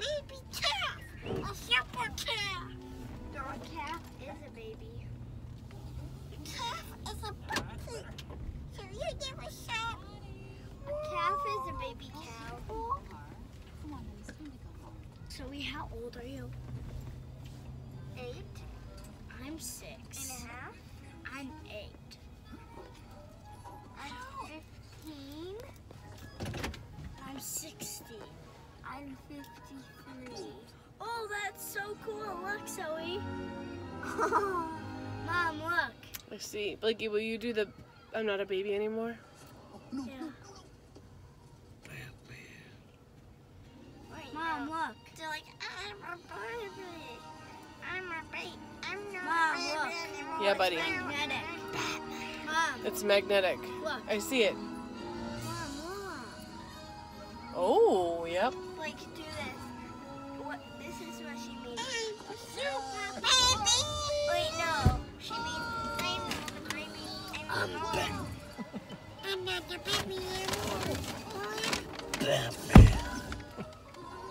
baby calf. A super calf. No, a calf is a baby. A calf is a baby. So you never saw. A calf is a baby cow. Come on, it's time to go home. So how old are you? 8 I'm 6. and a half. I'm 8. I'm 15. I'm 60. I'm 53. Oh, that's so cool. Look, Zoe. Mom, look. I see. Blakey, will you do the I'm not a baby anymore? Yeah. Wait, Mom, no. look. They're like, I'm a baby. I'm a baby. I'm not Mom, a baby look. anymore. Yeah, buddy. Magnetic. Mom, It's magnetic. look. I see it. Mom, look. Oh, yep. Like, do this. What? This is what she means. I'm a super baby. Wait, no. She means I'm not a baby anymore. I'm not a baby anymore. Batman.